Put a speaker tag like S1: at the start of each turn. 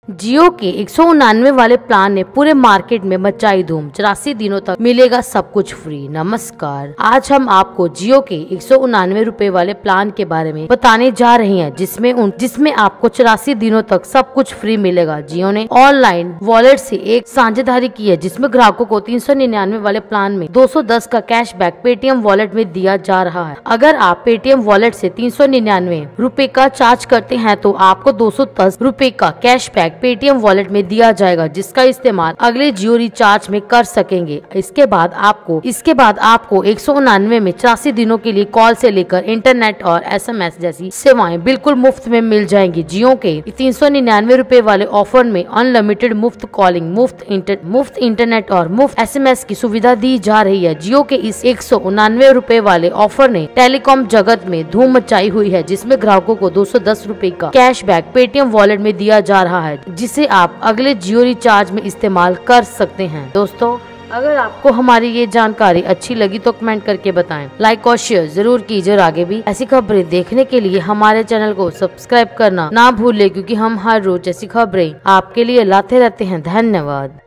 S1: जियो के 199 वाले प्लान ने पूरे मार्केट में मचाई धूम। 84 दिनों तक मिलेगा सब कुछ फ्री। नमस्कार, आज हम आपको जियो के 199 रुपए वाले प्लान के बारे में बताने जा रहे हैं, जिसमें आपको 84 दिनों तक सब कुछ फ्री मिलेगा। जियो ने ऑनलाइन वॉलेट से एक साझेदारी की है, जिसमें ग्राहकों को 399 वाले प्लान में 210 का कैशबैक पेटीएम वॉलेट में दिया जा रहा है। अगर आप पेटीएम वॉलेट से 399 रुपए का चार्ज करते हैं तो आपको 210 रुपए का कैशबैक पेटीएम वॉलेट में दिया जाएगा, जिसका इस्तेमाल अगले जियो रिचार्ज में कर सकेंगे। इसके बाद आपको 199 में 84 दिनों के लिए कॉल से लेकर इंटरनेट और SMS जैसी सेवाएं बिल्कुल मुफ्त में मिल जाएंगी। जियो के 399 रुपए वाले ऑफर में अनलिमिटेड मुफ्त कॉलिंग, मुफ्त इंटरनेट और मुफ्त SMS की सुविधा दी जा रही है। जियो के इस 199 रुपए वाले ऑफर ने टेलीकॉम जगत में धूम मचाई हुई है, जिसमें ग्राहकों को 210 रुपए का कैशबैक पेटीएम वॉलेट में दिया जा रहा है, जिसे आप अगले जियो रिचार्ज में इस्तेमाल कर सकते हैं। दोस्तों, अगर आपको हमारी ये जानकारी अच्छी लगी तो कमेंट करके बताएं, लाइक और शेयर जरूर कीजिए और आगे भी ऐसी खबरें देखने के लिए हमारे चैनल को सब्सक्राइब करना ना भूलें, क्योंकि हम हर रोज ऐसी खबरें आपके लिए लाते रहते हैं। धन्यवाद।